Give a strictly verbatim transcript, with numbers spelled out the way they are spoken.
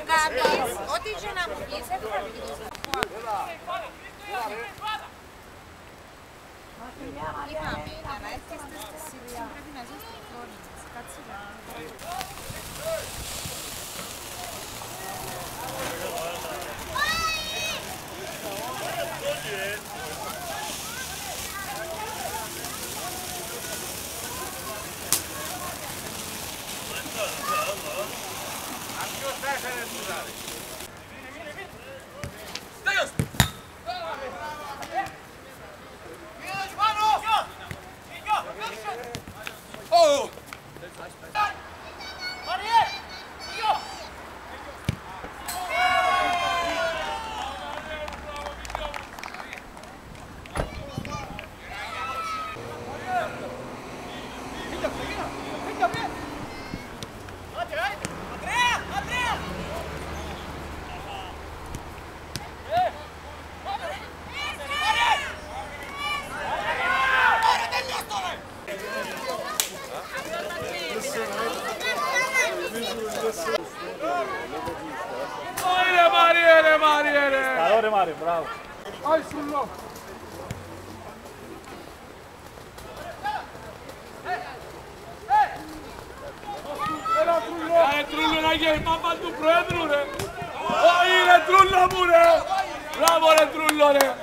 κάνεις, ό,τι και να μου πεις, δεν θα πεις. Είπαμε, για να έρχεστε στη σύντηση πρέπει να ζεις στη χρόνη μας. Κάτσε να. Mariere, Mariere, Mariere! Allora Mario, bravo! Vai sullo! Έλα Τρούλο! Ε, Τρούλο να γίνει παπά του Προέδρου ρε! Όχι ρε Τρούλο μου ρε! Μπράβο ρε Τρούλο ρε!